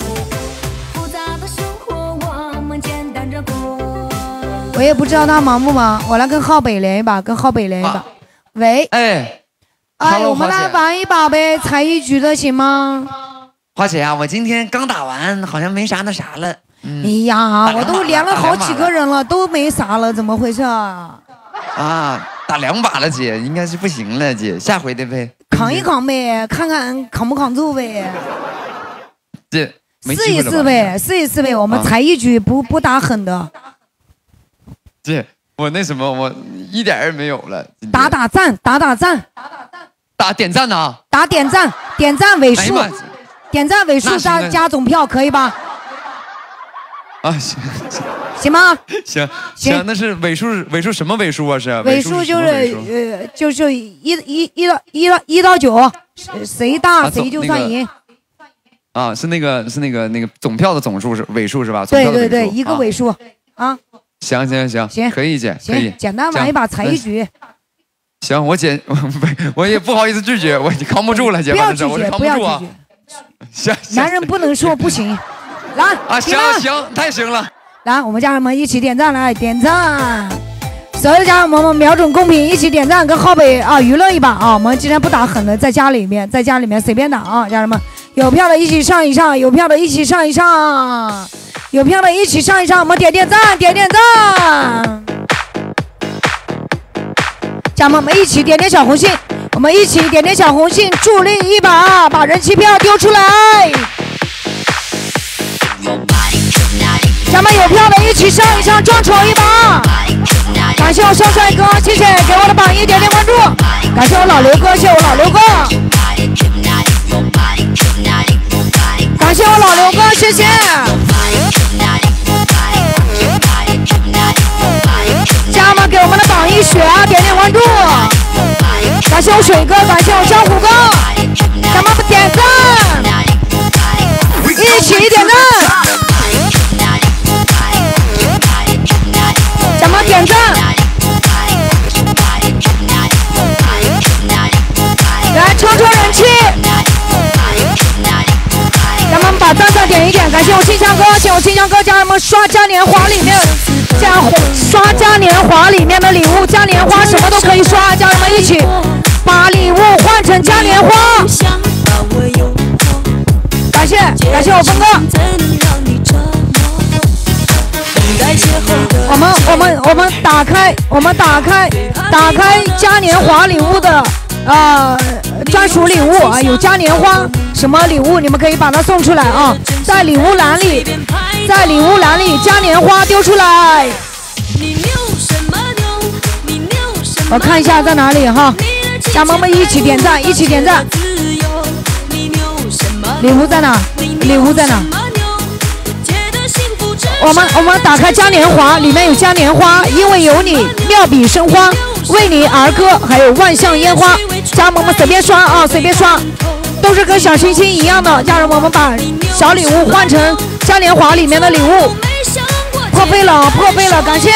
我也不知道他忙不忙。我来跟浩北连一把，跟浩北连一把。喂， 哎， 哎，我们来玩一把呗，才艺局的行吗？ 花姐啊，我今天刚打完，好像没啥那啥了。 嗯、哎呀，我都连了好几个人了，都没啥了，怎么回事啊？ 啊，打两把了，姐，应该是不行了，姐，下回的呗。 扛一扛呗，看看扛不扛住呗。 姐， 试一试呗，试一试呗，我们才艺局不不打狠的。 姐，我那什么，我一点也没有了。 打打赞，打打赞， 打点赞呢？ 打点赞，点赞尾数， 哎、 点赞尾数加加总票，可以吧？ 啊，行行吗？ 行行，那是尾数，尾数什么尾数啊？是尾数就是呃，就是一一一到一到一到九，谁大谁就算赢。 啊，是那个是那个那个总票的总数是尾数是吧？ 对对对，一个尾数啊。 行行行行， 可以姐，可以简单玩一把才艺局。 行，我姐，我也不好意思拒绝，我扛不住了，姐， 不要拒绝，不要拒绝。 行， 男人不能说不行。来啊，行行，太行了。 来，我们家人们一起点赞，来点赞。所有的家人们，我们瞄准公屏，一起点赞，跟浩北啊娱乐一把啊！我们今天不打狠的，在家里面，在家里面随便打啊，家人们，有票的一起上一上，有票的一起上一上。有票的一起上一上，我们点点赞，点点赞。家人们，我们一起点点小红心，我们一起点点小红心，助力一把，把人气票丢出来。家人们有票的一起上一上，壮闯一把。感谢我帅帅哥，谢谢给我的榜一点点关注。感谢我老刘哥，谢谢我老刘哥。感谢我老刘哥，谢谢。家人们给我们的榜一雪啊点点关注，感谢我水哥，感谢我江湖哥，家人们点赞，一起点赞，家人们点赞，来冲冲人气。咱们把赞赞点一点，感谢我清香哥，谢谢我清香哥，家人们刷嘉年华里面加刷嘉年华里面的礼物，嘉年华什么都可以刷，家人们一起把礼物换成嘉年华。感谢感谢我峰哥。我们我们我们打开我们打开打开嘉年华礼物的呃专属礼物啊，有嘉年华。什么礼物？你们可以把它送出来啊！在礼物栏里，在礼物栏里嘉年华丢出来。我看一下在哪里哈，家人们一起点赞，一起点赞。礼物在哪？礼物在哪？我们我们打开嘉年华，里面有嘉年华，因为有你，妙笔生花，为你儿歌，还有万象烟花。家人们随便刷啊，随便刷。都是跟小星星一样的，家人们，我们把小礼物换成嘉年华里面的礼物。破费了，破费了，感谢！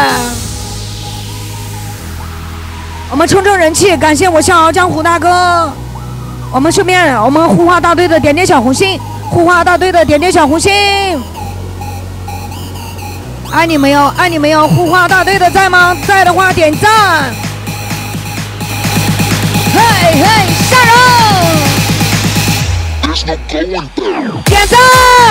我们冲冲人气，感谢我笑傲江湖大哥。我们顺便，我们护花大队的点点小红心， 护花大队的点点小红心，爱你们哟，爱你们哟！护花大队的在吗？在的话点赞。嘿嘿，下人！点赞！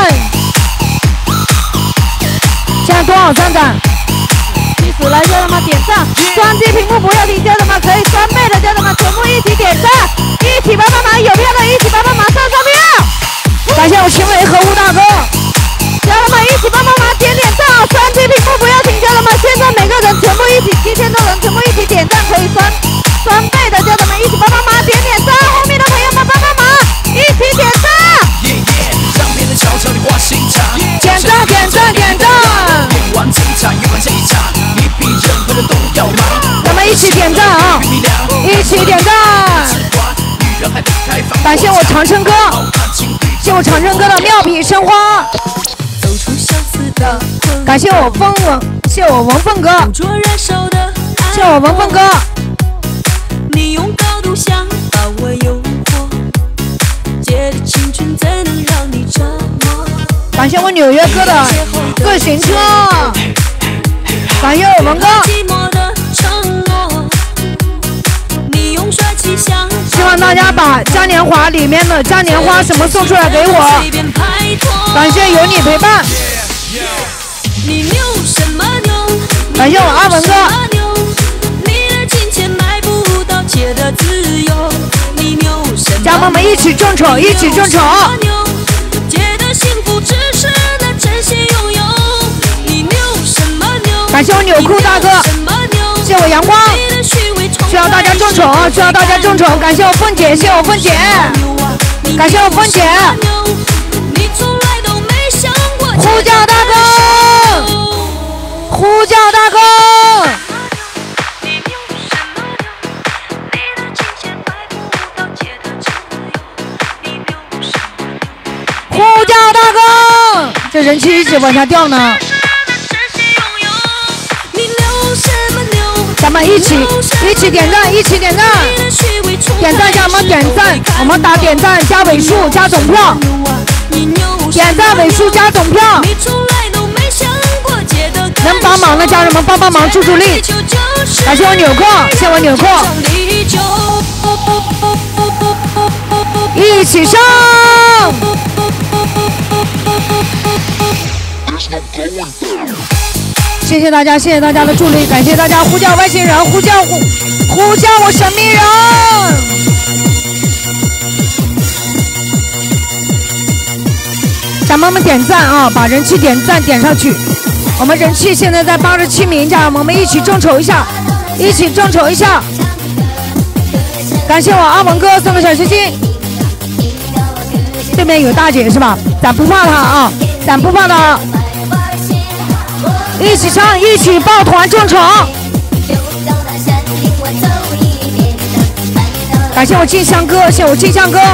现在多少赞赞？你死了，家人们点赞！双击屏幕不要停，家人们可以双倍的，家人们全部一起点赞，一起帮帮忙，有票的一起帮帮忙，上上票！感谢我秦伟和吴大哥，家人们一起帮帮忙，点点赞啊！双击屏幕不要停，家人们现在每个人全部一起，今天的人全部一起点赞，可以双双倍的，家人们一起帮帮忙，点点赞！后面的朋友们帮帮忙，一起点赞！让别人瞧瞧你花心肠，点赞点赞点赞！演完这一场，演完这一场，你比任何人都要忙。咱们一起点赞啊！一起点赞！感谢我长生哥，谢我长生哥的妙笔生花。感谢我风文，谢我文凤哥，谢我文凤哥。你用高度想把我诱惑，借着青春怎能让你折磨？感谢我纽约哥的各行车，感谢我文哥。希望大家把嘉年华里面的嘉年华什么送出来给我，感谢有你陪伴。感谢我阿文哥。家人们一起众筹，一起众筹。感谢我纽裤大哥，谢谢我阳光。需要大家众筹，需要大家众筹。感谢我凤姐，谢谢我凤姐，感谢我凤姐。呼叫大哥，呼叫大哥。呼叫大哥，这人气一直往下掉呢。咱们一起一起点赞，一起点赞，点赞加我们点赞，我们打点赞加尾数加总票，点赞尾数加总票，能帮忙的家人们帮帮忙助助力，感谢我纽扣，谢谢我纽扣，一起上。谢谢大家，谢谢大家的助力，感谢大家呼叫外星人，呼叫呼呼叫我神秘人。家人们点赞啊，把人气点赞点上去。我们人气现在在八十七名，家人们我们一起众筹一下，一起众筹一下。感谢我阿文哥送的小心心。对面有大姐是吧？咱不怕她啊，咱不怕她。一起唱，一起抱团众筹。感谢我静香哥，谢谢我静香哥。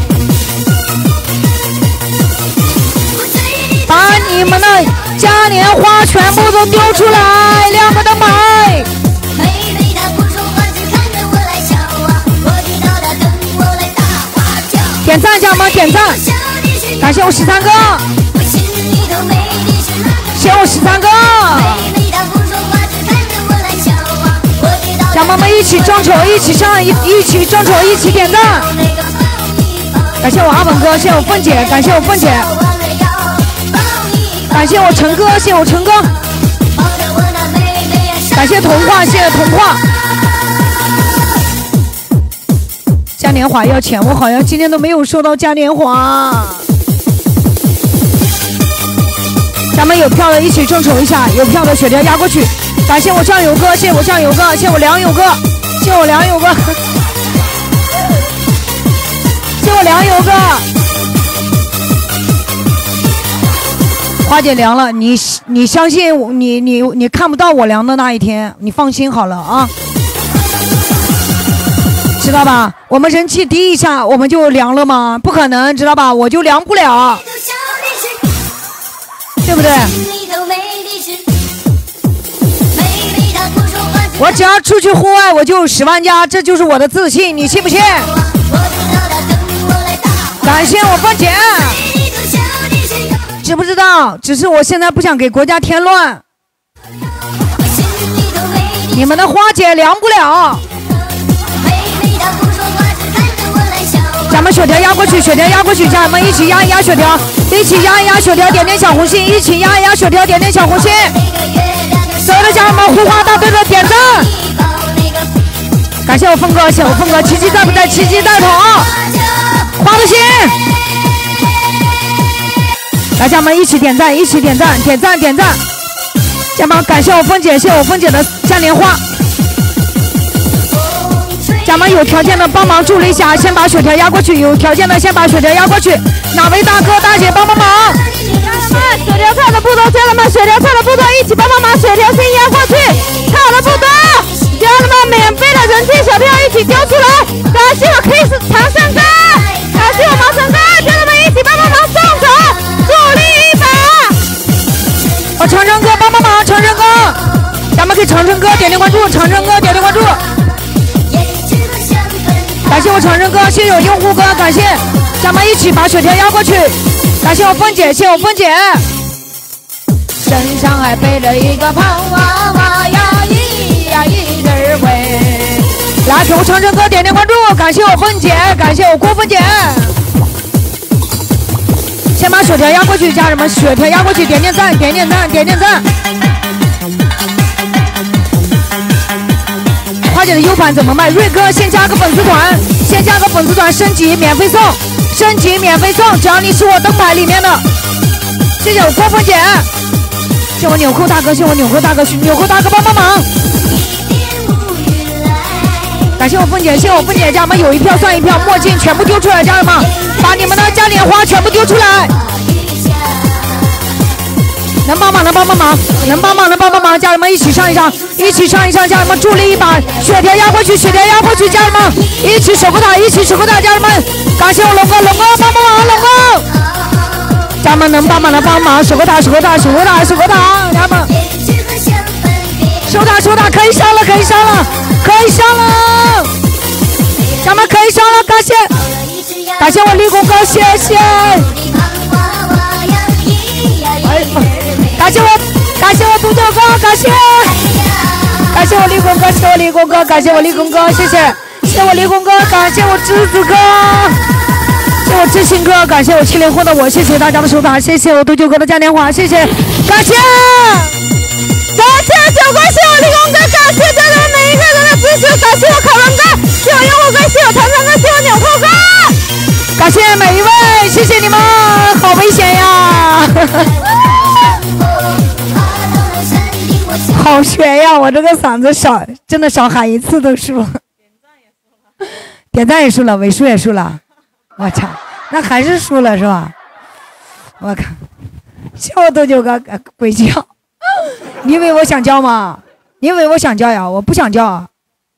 把你们的嘉年华全部都丢出来，亮个灯牌。点赞家们点赞，感谢我十三哥。谢谢我十三哥，家人们一起众筹，一起上，一一起众筹，一起点赞。感谢我阿文哥，谢谢我凤姐，感谢我凤姐，感谢我陈哥，谢谢我陈哥，感谢童话，谢谢童话。嘉年华要钱，我好像今天都没有收到嘉年华。咱们有票的一起众筹一下，有票的血条压过去。感谢我酱油哥，谢谢我酱油哥，谢谢我梁友哥，谢谢我梁友哥，谢谢我梁友哥。花姐凉了，你你相信我，你你你看不到我凉的那一天，你放心好了啊，知道吧？我们人气低一下，我们就凉了吗？不可能，知道吧？我就凉不了。对不对？我只要出去户外，我就有十万加，这就是我的自信，你信不信？感谢我凤姐。 要，只是我现在不想给国家添乱。你们的花姐凉不了。咱们血条压过去，血条压过去，家人们一起压一压血条，一起压一压血条，点点小红心，一起压一压血条，点点小红心。所有的家人们，胡花大队的点赞。感谢我峰哥，谢我峰哥，奇迹在不在？奇迹在头，花的心。来，家人们一起点赞，一起点赞，点赞点赞。家人们，感谢我峰姐，谢我峰姐的嘉年华。咱们有条件的帮忙助力一下，先把血条压过去。有条件的先把血条压过去。哪位大哥大姐帮帮忙？家人们，血条菜的步骤，家人们，血条菜的步骤一起帮帮忙，血条先压过去。菜的步骤，家人们，免费的人气小票一起丢出来。感谢我 Kiss 长生哥，感谢我毛成哥，家人们一起帮帮忙送走，助力一把。我长生哥帮帮忙，长生哥，咱们给长生哥点点关注，长生哥点点关注。感谢我长生哥，谢谢我用户哥，感谢，咱们一起把血条压过去。感谢我凤姐，谢谢我凤姐。身上还背着一个胖娃娃呀，咿呀一人喂。来，给我长生哥点点关注，感谢我凤姐，感谢我郭凤姐。先把血条压过去，家人们，血条压过去，点点赞，点点赞，点点赞。花姐的 U 盘怎么卖？瑞哥先加个粉丝团，先加个粉丝团升级免费送，升级免费送，只要你是我灯牌里面的。谢谢我郭凤姐，谢谢我纽扣大哥，谢谢我纽扣大哥，纽扣大哥帮帮忙。感谢我凤姐，谢谢我凤姐，家人们有一票算一票，墨镜全部丢出来，家人们把你们的嘉年华全部丢出来。能帮忙能帮帮忙，能帮忙能帮帮忙，家人们一起上一上，一起上一上，家人们助力一把，血条压过去，血条压过去，家人们一起守个塔，一起守个塔，家人们，感谢我龙哥，龙哥帮帮忙，龙哥，家人们能帮忙的帮忙，守个塔，守个塔，守个塔，守个塔，家人们，守塔守塔，可以上了，可以上了，可以上了，家人们可以上了，感谢，感谢我立功哥，谢谢。感谢我，感谢我独九哥，感谢，感谢我立功哥，谢谢我立功哥，感谢我立功哥，谢谢，谢谢我立功哥，感谢我栀子哥，谢谢我知心哥，感谢我七零后的我，谢谢大家的收藏，谢谢我独九哥的嘉年华，谢谢，感谢，感谢九哥，谢谢我立功哥，感谢大家每一个人的支持，感谢我凯文哥，谢谢我用户哥，谢谢我唐唐哥，谢谢我纽扣哥，感谢每一位，谢谢你们，好危险呀！好悬呀！我这个嗓子少，真的少喊一次都输。点赞也输了，尾数也输了。我操，那还是输了是吧？我靠，笑我都九个鬼叫！你以为我想叫吗？你以为我想叫呀？我不想叫啊。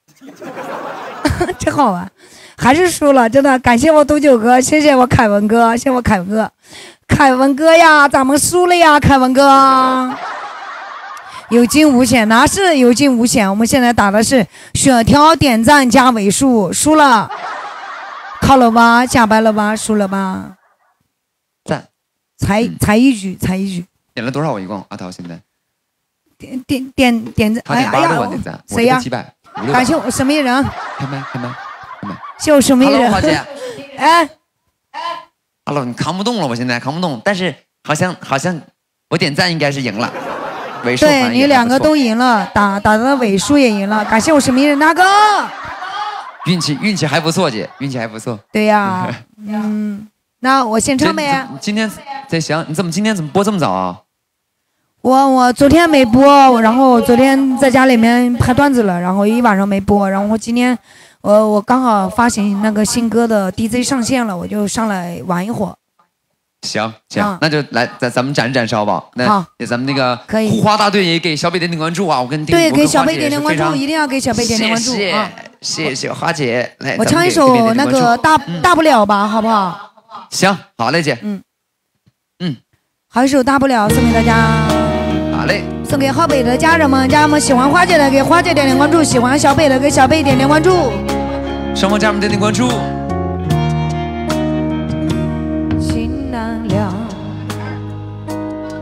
真好玩，还是输了，真的。感谢我独九哥，谢谢我凯文哥，谢谢我凯文哥，凯文哥呀，咱们输了呀，凯文哥。有惊无险，哪是有惊无险？我们现在打的是血条点赞加尾数，输了，靠了吧，下班了吧，输了吧， 赞， 才才一局，才一局。 点了多少？我一共阿涛现在点点点点赞， 他点八十万点赞， 谁呀？ 七百， 感谢我什么人？ 开麦开麦开麦， 谢我什么人？ 花姐， 哎 ，Hello，你扛不动了，我现在扛不动，但是好像好像我点赞应该是赢了。 对你两个都赢了，打打的尾数也赢了，感谢我是名人大哥。 运气运气还不错，姐，运气还不错。 对呀，嗯，那我先唱呗。 今天在想，你怎么今天怎么播这么早啊？ 我我昨天没播，然后昨天在家里面拍段子了，然后一晚上没播，然后今天我我刚好发行那个新歌的 D J 上线了，我就上来玩一会儿。 行行、啊，那就来咱咱们展示展示好不好？那给咱们那个护花大队也给小北点点关注啊！我跟对给小北点点关注，一定要给小北点点关注谢谢、 啊！ 谢谢花姐，来我唱一首那个大、嗯、大不了吧，好不好？ 行，好嘞，姐。 嗯嗯， 好一首大不了送给大家。 好嘞， 送给浩北的家人们，家人们喜欢花姐的给花姐点点关注，喜欢小北的给小北点点关注， 双方家人们点点关注。 心难了，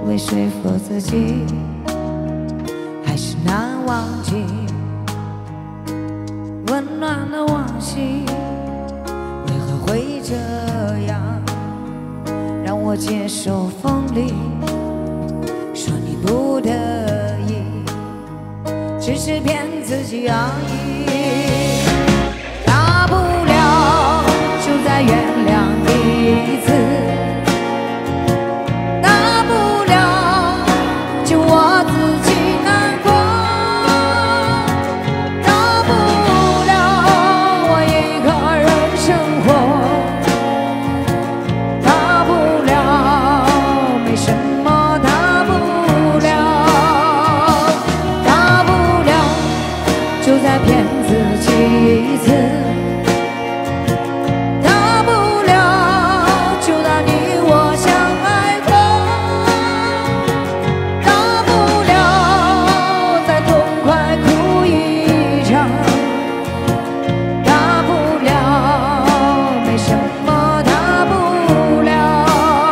说自己还是难忘记温暖的往昔，为何会这样让我接受锋利？说你不得已，只是骗自己而已。大不了就再原谅你一次，大不了就我自己难过，大不了我一个人生活，大不了没什么大不了，大不了就再骗自己一次，大不了就当你我相爱过，大不了再痛快哭一场，大不了没什么大不了。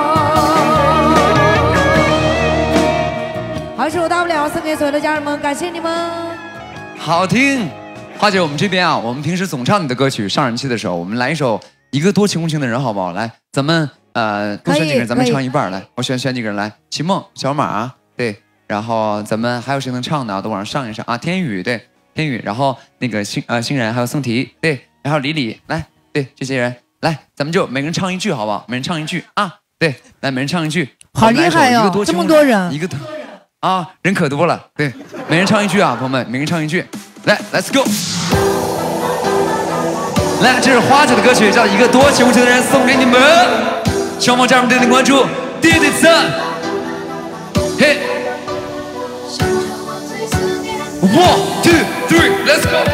好，是我大不了送给所有的家人们，感谢你们。 好听。花姐，我们这边啊，我们平时总唱你的歌曲，上人气的时候，我们来一首《一个多情无情的人》，好不好？来，咱们呃多选几个人，咱们唱一半。来，我选选几个人来，齐梦、小马，对，然后咱们还有谁能唱的？都往上上一上啊！天宇，对，天宇，然后那个欣呃欣然，还有宋提，对，然后李李，来，对，这些人，来，咱们就每个人唱一句，好不好？每人唱一句啊，对，来，每人唱一句。 好厉害哟、哦，这么多人， 一个多啊，人可多了，对，每人唱一句啊，朋友们，每人唱一句。来 ，Let's go！ 来，这是花姐的歌曲，叫《一个多情无情的人》，送给你们。双方家人们点点关注，点点赞。嘿 ，One two three，Let's go！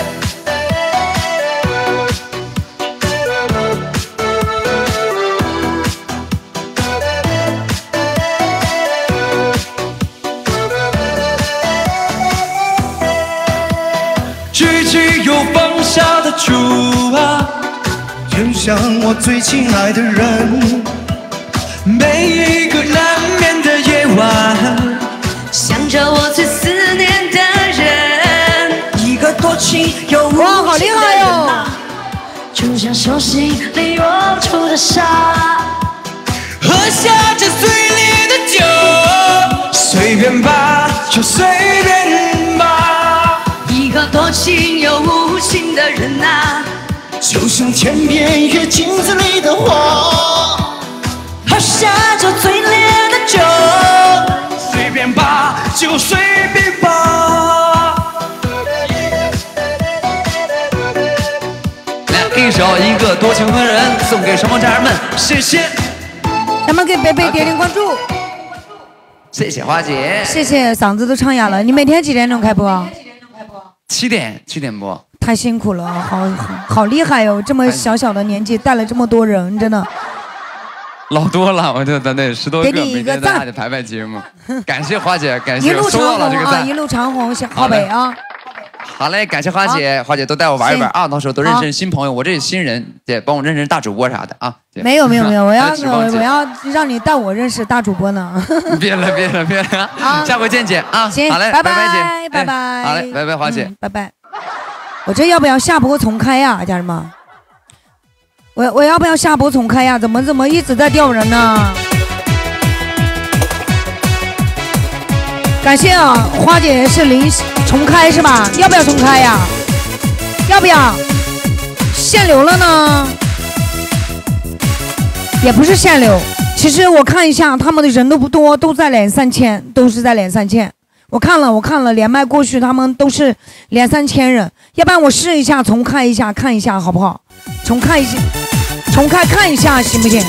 举起又放下的主啊，就像我最亲爱的人，每一个难眠的夜晚， 想着我最思念的人， 一个多情又无哇，好厉害哟、哦！ 就像手心里涌出的沙， 喝下这嘴里的酒，随便吧，就随便吧。 一个多情又无情的人啊， 就像天边月镜子里的我， 喝下这最烈的酒， 随便吧，就随便吧。 来，一首《一个多情的人》送给双方家人们，谢谢。 咱们给贝贝点点关注， 谢谢花姐， 谢谢，嗓子都唱哑了。你每天几点钟开播？ 七点，七点播。 太辛苦了，好好好厉害哟、哦！这么小小的年纪带了这么多人，真的。 老多了，我就咱得十多个， 给你一个赞， 每天咱俩得排排节目。感谢花姐，感谢一路收到了这个赞， 啊，一路长虹，浩北啊。 好嘞，感谢花姐，花姐多带我玩一玩啊，到时候多认识新朋友。我这新人，姐帮我认识大主播啥的啊。 没有没有没有，我要我我要让你带我认识大主播呢。 别了别了别了，下回见姐啊。 行， 好嘞， 拜拜姐， 拜拜。 好嘞，拜拜花姐， 拜拜。我这要不要下播重开呀，家人们？我我要不要下播重开呀？怎么怎么一直在掉人呢？感谢啊，花姐是临重开是吧？要不要重开呀？要不要？限流了呢？也不是限流，其实我看一下，他们的人都不多，都在两三千，都是在两三千。我看了，我看了，连麦过去，他们都是两三千人。要不然我试一下，重开一下，看一下好不好？重开一下，重开看一下行不行？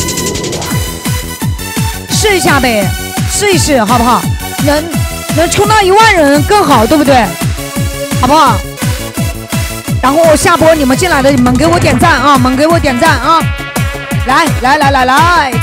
试一下呗，试一试好不好？能能冲到一万人更好，对不对？好不好？然后我下播，你们进来的你们给我点赞啊，们给我点赞啊！来来来来来。